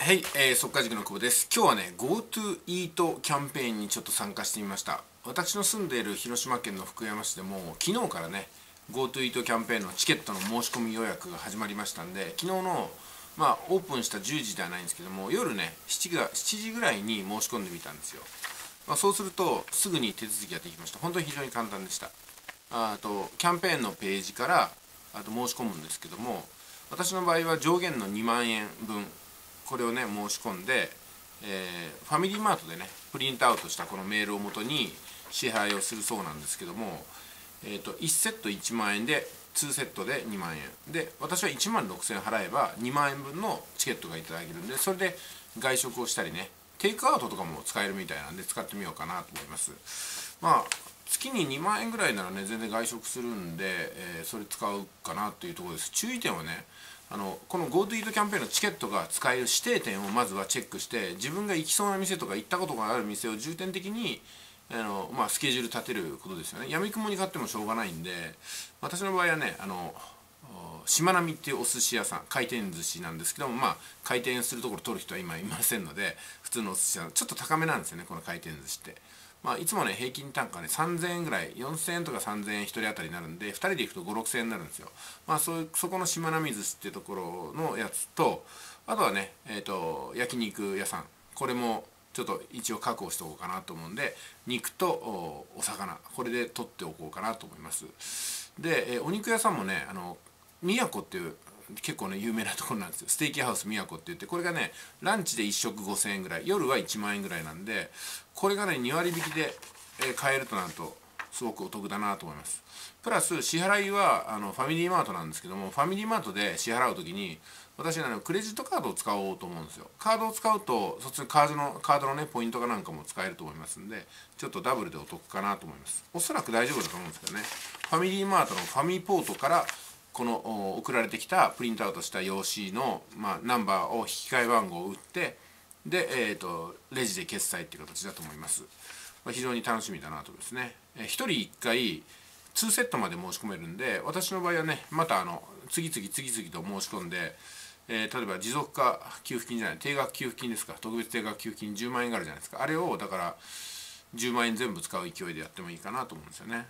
はい、速稼塾の久保です。今日はね、GoTo イートキャンペーンにちょっと参加してみました。私の住んでいる広島県の福山市でも、昨日からね、GoTo イートキャンペーンのチケットの申し込み予約が始まりましたんで、昨日の、オープンした10時ではないんですけども、夜ね、7時ぐらいに申し込んでみたんですよ。そうすると、すぐに手続きができました。本当に非常に簡単でした。キャンペーンのページから、申し込むんですけども、私の場合は上限の2万円分、これをね申し込んで、ファミリーマートでねプリントアウトしたこのメールをもとに支払いをするそうなんですけども、1セット1万円で2セットで2万円で、私は1万6000円払えば2万円分のチケットがいただけるんで、それで外食をしたりね、テイクアウトとかも使えるみたいなんで使ってみようかなと思います。月に2万円ぐらいならね全然外食するんで、それ使うかなというところです。注意点はね、この GoTo イートキャンペーンのチケットが使える指定店をまずはチェックして、自分が行きそうな店とか行ったことがある店を重点的にスケジュール立てることですよね。やみくもに買ってもしょうがないんで、私の場合はねしまなみっていうお寿司屋さん、回転寿司なんですけども、回転するところ取る人は今いませんので、普通のお寿司屋さんちょっと高めなんですよね、この回転寿司って。いつもね平均単価ね3000円ぐらい、4000円とか3000円1人当たりになるんで、2人で行くと5、6000円になるんですよ。そこのしまなみ寿司っていうところのやつと、あとはね焼肉屋さん、これもちょっと一応確保しておこうかなと思うんで、肉とお魚、これで取っておこうかなと思います。で、お肉屋さんもね宮古っていう結構ね有名なところなんですよ。ステーキハウス宮古って言って、これがねランチで1食5000円ぐらい、夜は1万円ぐらいなんで、これがね2割引きで買えるとなるとすごくお得だなと思います。プラス支払いはファミリーマートなんですけども、ファミリーマートで支払う時に私はクレジットカードを使おうと思うんですよ。カードを使うとそっちのカードのねポイントかなんかも使えると思いますんで、ちょっとダブルでお得かなと思います。おそらく大丈夫だと思うんですけどね。ファミリーマートのファミポートからこの送られてきたプリントアウトした用紙の、ナンバーを引き換え番号を打って、で、レジで決済っていう形だと思います。非常に楽しみだなとですね。1人1回2セットまで申し込めるんで、私の場合はねまた次々と申し込んで、例えば持続化給付金じゃない、定額給付金ですか、特別定額給付金10万円があるじゃないですか。あれをだから10万円全部使う勢いでやってもいいかなと思うんですよね。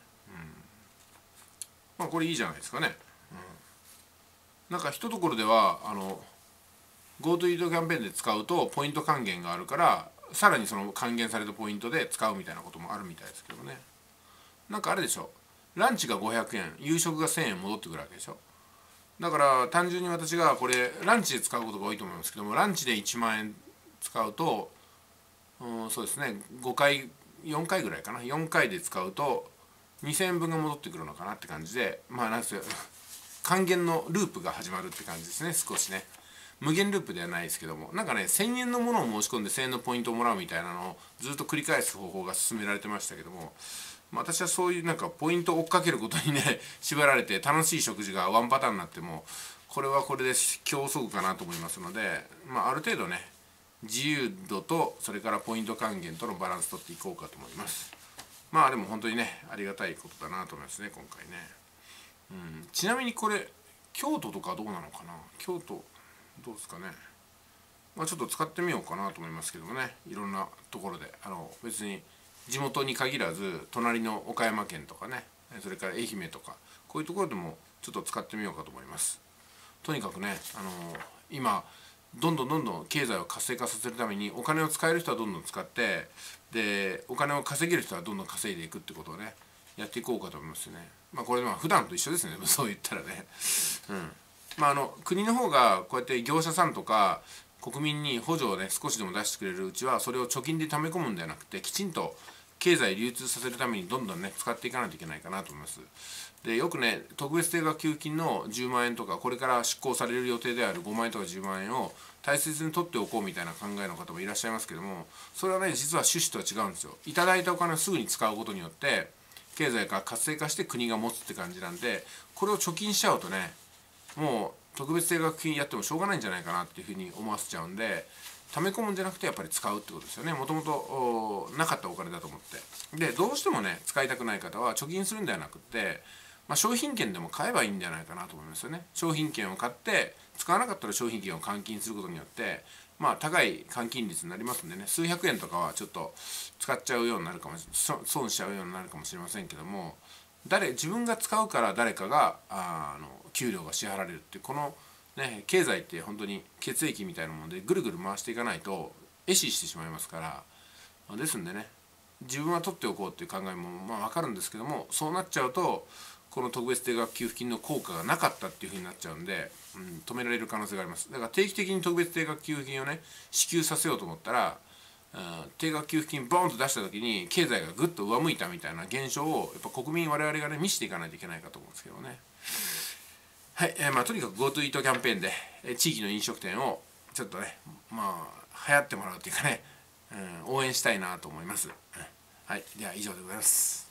これいいじゃないですかね。なんか一ところではGoTo イートキャンペーンで使うとポイント還元があるから、さらにその還元されたポイントで使うみたいなこともあるみたいですけどね。なんかあれでしょ、ランチが500円、夕食が1000円戻ってくるわけでしょ。だから単純に私がこれランチで使うことが多いと思いますけども、ランチで1万円使うと、そうですね、5回4回ぐらいかな、4回で使うと2000円分が戻ってくるのかなって感じで、なんですよ、還元のループが始まるって感じですね。少しね無限ループではないですけども、なんかね1000円のものを申し込んで1000円のポイントをもらうみたいなのをずっと繰り返す方法が勧められてましたけども、私はそういうなんかポイントを追っかけることにね縛られて、楽しい食事がワンパターンになってもこれはこれで競争かなと思いますので、ある程度ね自由度とそれからポイント還元とのバランス取っていこうかと思います。でも本当にねありがたいことだなと思いますね今回ね。ちなみにこれ京都とかどうなのかな、京都どうですかね。ちょっと使ってみようかなと思いますけどもね、いろんなところで別に地元に限らず隣の岡山県とかね、それから愛媛とかこういうところでもちょっと使ってみようかと思います。とにかくね今どんどん経済を活性化させるためにお金を使える人はどんどん使って、でお金を稼げる人はどんどん稼いでいくってことをねやっていこうかと思いますよね。これ普段と一緒ですねそう言ったらね。国の方がこうやって業者さんとか国民に補助をね少しでも出してくれるうちは、それを貯金で貯め込むんではなくて、きちんと経済流通させるためにどんどんね使っていかないといけないかなと思います。でよくね特別定額給付金の10万円とか、これから執行される予定である5万円とか10万円を大切に取っておこうみたいな考えの方もいらっしゃいますけども、それはね実は趣旨とは違うんですよ。いただいたお金をすぐに使うことによって経済が活性化して国が持つって感じなんで、これを貯金しちゃうとねもう特別定額金やってもしょうがないんじゃないかなっていうふうに思わせちゃうんで、溜め込むんじゃなくてやっぱり使うってことですよね。もともとなかったお金だと思って、でどうしてもね使いたくない方は貯金するんではなくって、商品券でも買えばいいんじゃないかなと思いますよね。商品券を買って使わなかったら商品券を換金することによってまあ高い換金率になりますんでね、数百円とかはちょっと使っちゃうようになるかも損しちゃうようになるかもしれませんけども、自分が使うから誰かが給料が支払われるっていう、このね、経済って本当に血液みたいなものでぐるぐる回していかないと壊死してしまいますから、ですんでね、自分は取っておこうっていう考えもまあ分かるんですけども、そうなっちゃうとこの特別定額給付金の効果がなかったっていうふうになっちゃうんで、止められる可能性があります。だから定期的に特別定額給付金をね支給させようと思ったら、定額給付金ボーンと出した時に経済がぐっと上向いたみたいな現象をやっぱ国民我々がね見せていかないといけないかと思うんですけどね。はい、まあとにかく GoTo イートキャンペーンで地域の飲食店をちょっとね、まあ流行ってもらうというかね、応援したいなと思います。はい、では以上でございます。